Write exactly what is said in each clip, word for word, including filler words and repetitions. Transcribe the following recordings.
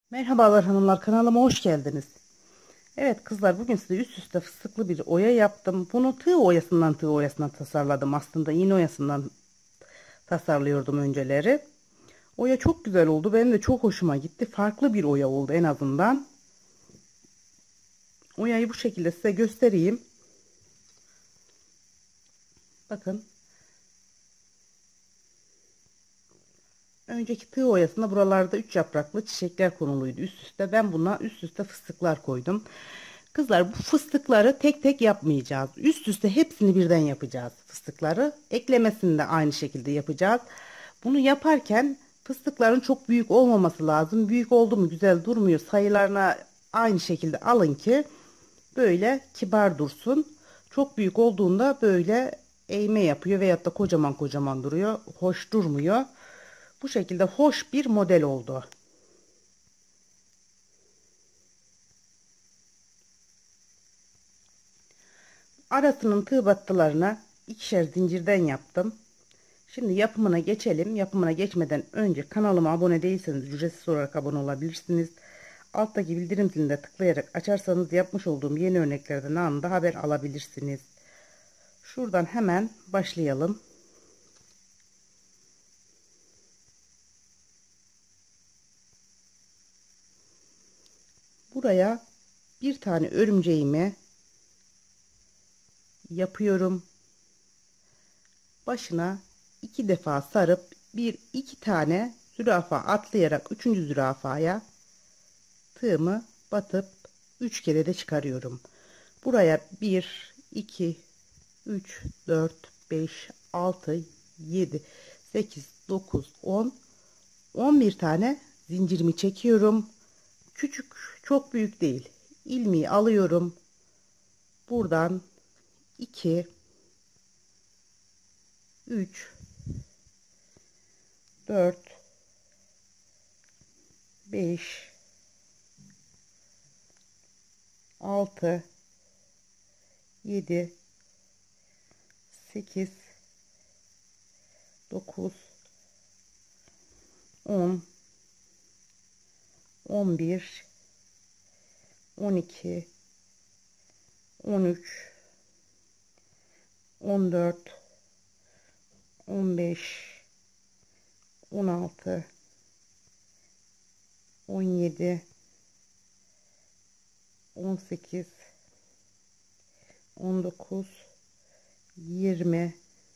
Merhabalar hanımlar, kanalıma hoş geldiniz. Evet kızlar, bugün size üst üste fıstıklı bir oya yaptım. Bunu tığ oyasından tığ oyasına tasarladım. Aslında iğne oyasından tasarlıyordum önceleri. Oya çok güzel oldu. Benim de çok hoşuma gitti. Farklı bir oya oldu en azından. Oyayı bu şekilde size göstereyim. Bakın. Önceki tığ oyasında buralarda üç yapraklı çiçekler konuluydu üst üste. Ben buna üst üste fıstıklar koydum. Kızlar, bu fıstıkları tek tek yapmayacağız. Üst üste hepsini birden yapacağız fıstıkları. Eklemesini de aynı şekilde yapacağız. Bunu yaparken fıstıkların çok büyük olmaması lazım. Büyük oldu mu güzel durmuyor. Sayılarına aynı şekilde alın ki böyle kibar dursun. Çok büyük olduğunda böyle eğme yapıyor veyahut da kocaman kocaman duruyor. Hoş durmuyor. Bu şekilde hoş bir model oldu. Arasının tığ battılarına ikişer zincirden yaptım. Şimdi yapımına geçelim. Yapımına geçmeden önce kanalıma abone değilseniz ücretsiz olarak abone olabilirsiniz. Alttaki bildirim zilinde tıklayarak açarsanız yapmış olduğum yeni örneklerden anında haber alabilirsiniz. Şuradan hemen başlayalım. Buraya bir tane örümceğimi yapıyorum. Başına iki defa sarıp bir iki tane zürafa atlayarak üçüncü zürafaya tığımı batıp üç kere de çıkarıyorum. Buraya bir iki üç dört beş altı yedi sekiz dokuz on on bir tane zincirimi çekiyorum. Küçük, çok büyük değil. İlmeği alıyorum. Buradan iki üç dört beş altı yedi sekiz dokuz on on bir on iki on üç on dört on beş on altı on yedi on sekiz on dokuz yirmi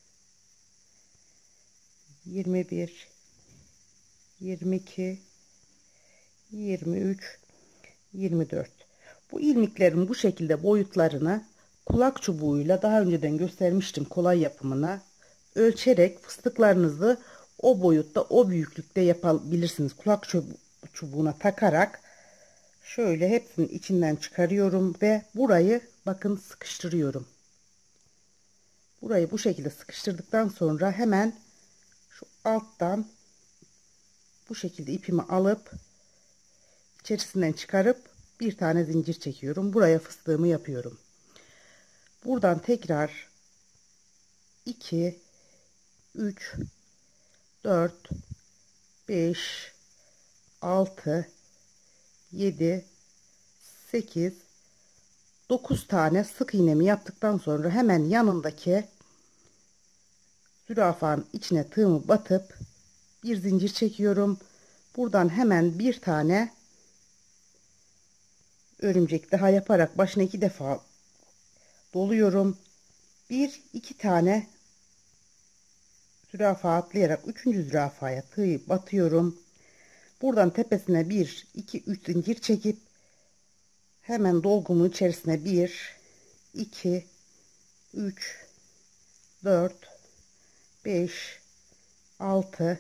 yirmi bir yirmi iki yirmi üç yirmi dört. Bu ilmeklerin bu şekilde boyutlarını kulak çubuğuyla daha önceden göstermiştim, kolay yapımına ölçerek fıstıklarınızı o boyutta, o büyüklükte yapabilirsiniz. Kulak çubuğuna takarak şöyle hepsini içinden çıkarıyorum ve burayı bakın sıkıştırıyorum. Burayı bu şekilde sıkıştırdıktan sonra hemen şu alttan bu şekilde ipimi alıp içerisinden çıkarıp bir tane zincir çekiyorum. Buraya fıstığımı yapıyorum. Buradan tekrar iki üç dört beş altı yedi sekiz dokuz tane sık iğnemi yaptıktan sonra hemen yanındaki zürafanın içine tığımı batıp bir zincir çekiyorum. Buradan hemen bir tane örümcek daha yaparak başına iki defa doluyorum. Bir iki tane zürafa atlayarak üçüncü zürafaya tığı batıyorum. Buradan tepesine bir iki üç zincir çekip hemen dolgumun içerisine bir iki üç dört beş altı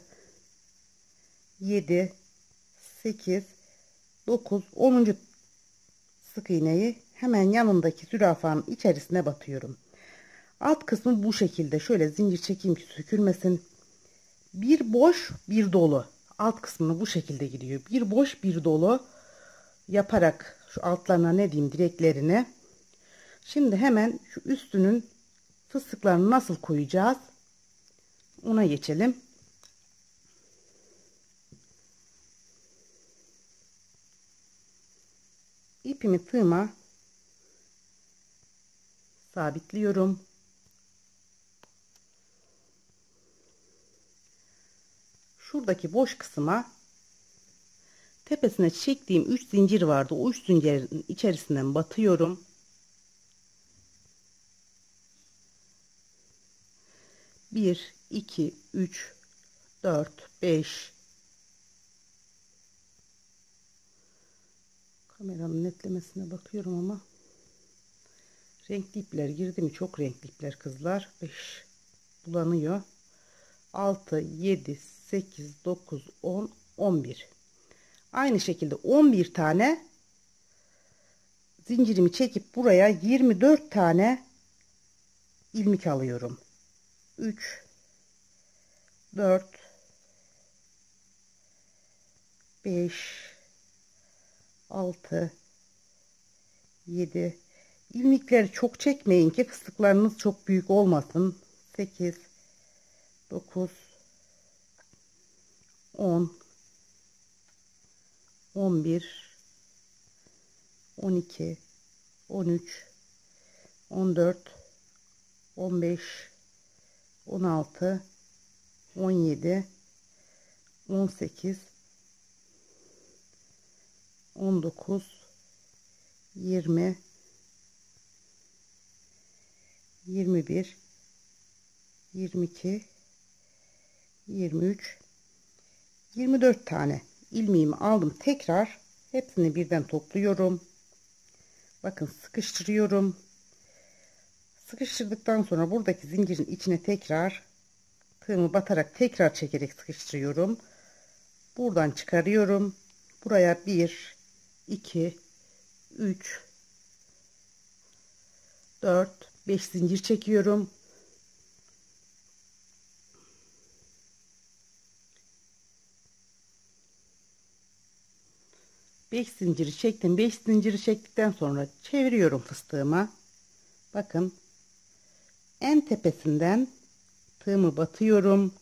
yedi sekiz dokuz onuncu sık iğneyi hemen yanındaki zürafanın içerisine batıyorum. Alt kısmı bu şekilde, şöyle zincir çekeyim ki sökülmesin. Bir boş bir dolu, alt kısmını bu şekilde gidiyor. Bir boş bir dolu yaparak şu altlarına ne diyeyim, direklerini. Şimdi hemen şu üstünün fıstıklarını nasıl koyacağız ona geçelim. ipimi tığıma sabitliyorum. Şuradaki boş kısma tepesine çektiğim üç zincir vardı. O üç zincirin içerisinden batıyorum. bir, iki, üç, dört, beş. Kameranın netlemesine bakıyorum ama renkli ipler girdi mi? Çok renkli ipler kızlar. beş bulanıyor. altı, yedi, sekiz, dokuz, on, on bir. Aynı şekilde on bir tane zincirimi çekip buraya yirmi dört tane ilmek alıyorum. üç, dört, beş, altı, yedi. İlmekleri çok çekmeyin ki fıstıklarınız çok büyük olmasın. sekiz, dokuz, on, on bir, on iki, on üç, on dört, on beş, on altı, on yedi, on sekiz, on dokuz, yirmi, yirmi bir, yirmi iki, yirmi üç, yirmi dört tane ilmeğimi aldım. Tekrar hepsini birden topluyorum. Bakın sıkıştırıyorum. Sıkıştırdıktan sonra buradaki zincirin içine tekrar tığımı batarak tekrar çekerek sıkıştırıyorum. Buradan çıkarıyorum. Buraya bir, iki, üç, dört, beş zincir çekiyorum. beş zinciri çektim. beş zinciri çektikten sonra çeviriyorum fıstığıma. Bakın en tepesinden tığımı batıyorum.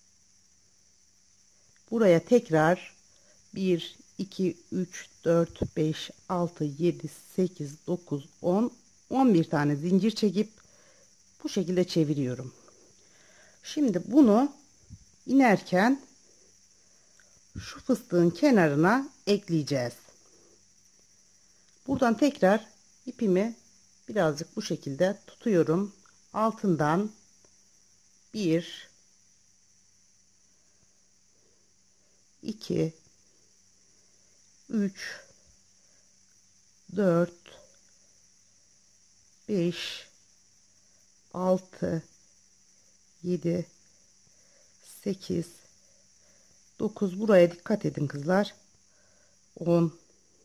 Buraya tekrar bir, iki, üç, dört, beş, altı, yedi, sekiz, dokuz, on, on bir tane zincir çekip bu şekilde çeviriyorum. Şimdi bunu inerken şu fıstığın kenarına ekleyeceğiz. Buradan tekrar ipimi birazcık bu şekilde tutuyorum. Altından bir, iki, üç, dört, beş, altı, yedi, sekiz, dokuz. Buraya dikkat edin kızlar. on,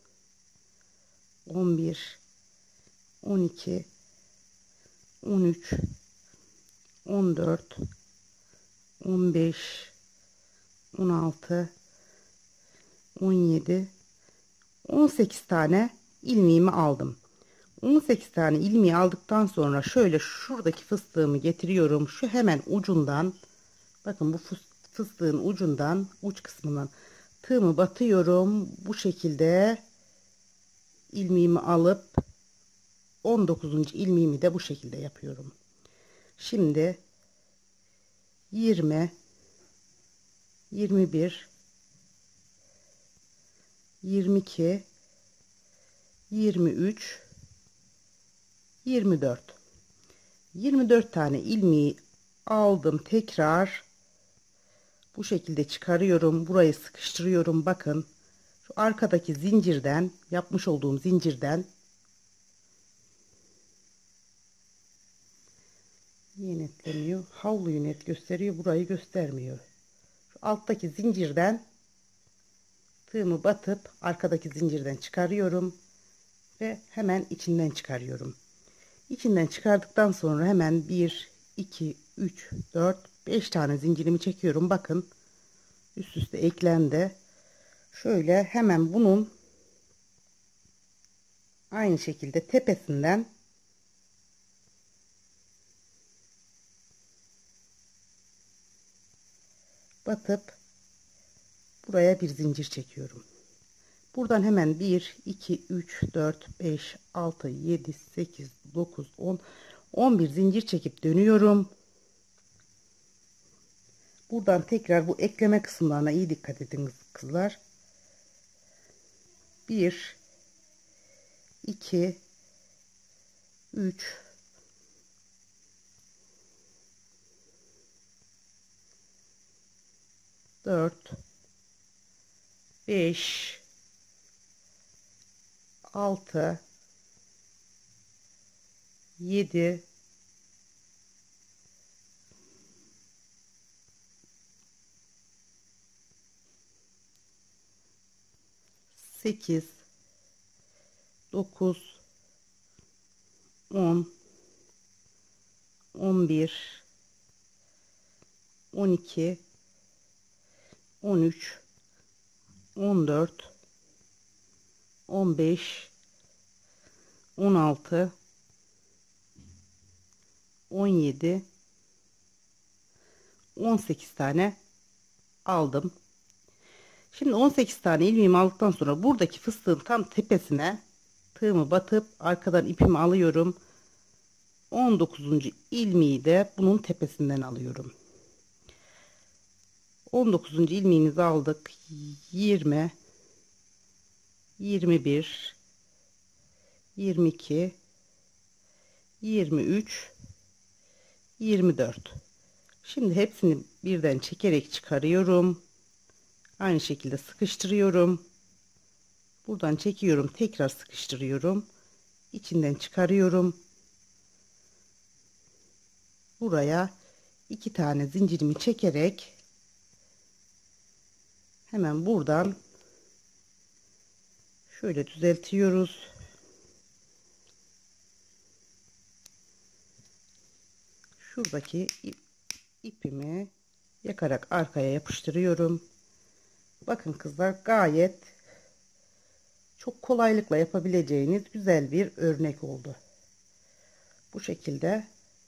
on bir, on iki, on üç, on dört, on beş, on altı, on yedi, on sekiz tane ilmeğimi aldım. on sekiz tane ilmeği aldıktan sonra şöyle şuradaki fıstığımı getiriyorum. Şu hemen ucundan, bakın bu fıstığın ucundan, uç kısmından tığımı batıyorum. Bu şekilde ilmeğimi alıp on dokuzuncu ilmeğimi de bu şekilde yapıyorum. Şimdi yirmi, yirmi bir, yirmi iki, yirmi üç, yirmi dört. yirmi dört tane ilmeği aldım. Tekrar bu şekilde çıkarıyorum. Burayı sıkıştırıyorum. Bakın şu arkadaki zincirden, yapmış olduğum zincirden niye netlemiyor? Havluyu net gösteriyor. Burayı göstermiyor. Şu alttaki zincirden tığımı batıp arkadaki zincirden çıkarıyorum ve hemen içinden çıkarıyorum. İçinden çıkardıktan sonra hemen bir, iki, üç, dört, beş tane zincirimi çekiyorum. Bakın üst üste eklendi. Şöyle hemen bunun aynı şekilde tepesinden batıp buraya bir zincir çekiyorum. Buradan hemen bir, iki, üç, dört, beş, altı, yedi, sekiz, dokuz, on, on bir zincir çekip dönüyorum. Buradan tekrar bu ekleme kısımlarına iyi dikkat edin kızlar. bir, iki, üç, dört, beş, altı, yedi, sekiz, dokuz, on, on bir, on iki, on üç, on dört, on beş, on altı, on yedi, on sekiz tane aldım. Şimdi on sekiz tane ilmeğimi aldıktan sonra buradaki fıstığın tam tepesine tığımı batıp arkadan ipimi alıyorum. on dokuzuncu ilmeği de bunun tepesinden alıyorum. on dokuzuncu ilmeğimizi aldık. yirmi, yirmi bir, yirmi iki, yirmi üç, yirmi dört. Şimdi hepsini birden çekerek çıkarıyorum. Aynı şekilde sıkıştırıyorum. Buradan çekiyorum, tekrar sıkıştırıyorum. İçinden çıkarıyorum. Buraya iki tane zincirimi çekerek hemen buradan şöyle düzeltiyoruz. Şuradaki ipimi yakarak arkaya yapıştırıyorum. Bakın kızlar, gayet çok kolaylıkla yapabileceğiniz güzel bir örnek oldu. Bu şekilde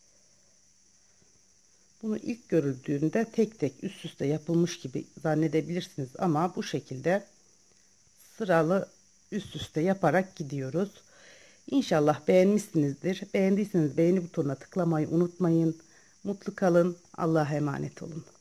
bunu ilk görüldüğünde tek tek üst üste yapılmış gibi zannedebilirsiniz ama bu şekilde sıralı üst üste yaparak gidiyoruz. İnşallah beğenmişsinizdir. Beğendiyseniz beğeni butonuna tıklamayı unutmayın. Mutlu kalın. Allah'a emanet olun.